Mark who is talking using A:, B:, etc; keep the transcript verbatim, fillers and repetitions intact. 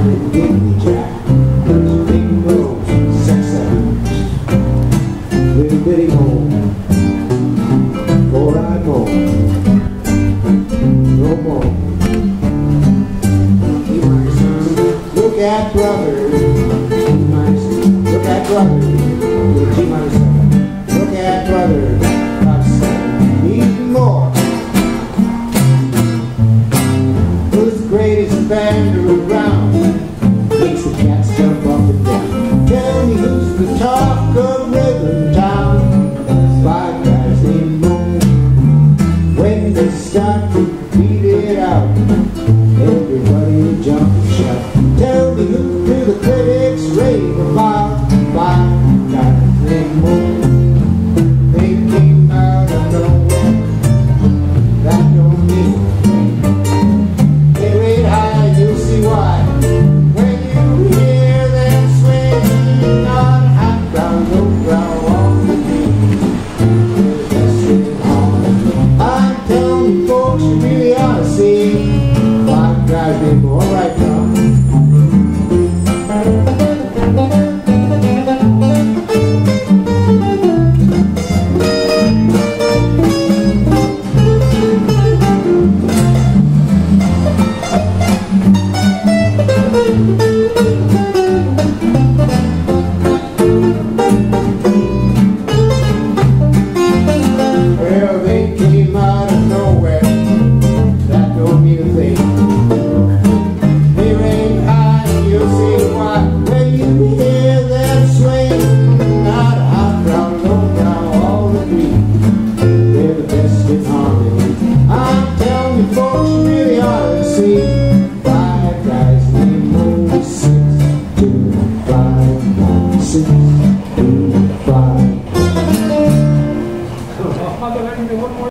A: little diggity jack, big nose, sex sounds, little bitty hole, four I mow, no more. He my son, look at brother, he my son, look at brother, he my son, look at brother, my son, eating more. Who's the greatest band around? Makes the cats jump up and down. Tell me who's the talk of Rhythm Town? Five guys named Moon. When they start to beat it out, everybody jump and shout. Tell me who do the critics rave about? Five guys named Moon. They came out of nowhere. That don't mean they rate high, you'll see why. When you hear them swing on hot ground, low ground, off the beat, they're the best in harmony. I'm telling you folks, you really ought to see five guys named Moon. All right, now. Well, they came out of nowhere. That don't mean a thing. They rain high, you'll see why. When you hear them swing, not hot ground, low ground, all agree. They're the best in harmony. I'm telling you folks, you really ought to see five guys named Moon. Six, two, five, one, six, two, five.